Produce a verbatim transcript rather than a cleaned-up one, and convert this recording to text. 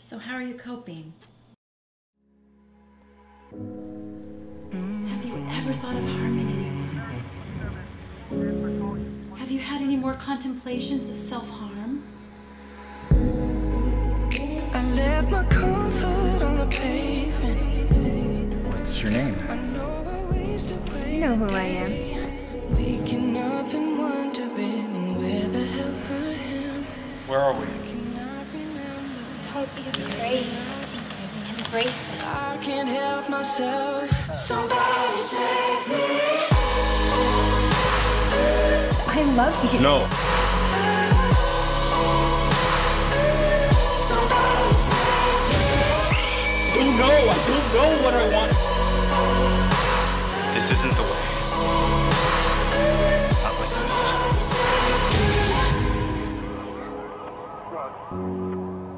So how are you coping? Have you ever thought of harming anyone? Have you had any more contemplations of self-harm? I left my comfort on the pavement. What's your name? You know who I am. Waking up and wondering where the hell I am. Where are we? Don't be afraid. Embrace it. I can't help myself. Somebody save me. I love you. No. Somebody save me. I don't know. I don't know what I want. This isn't the way. Not like this.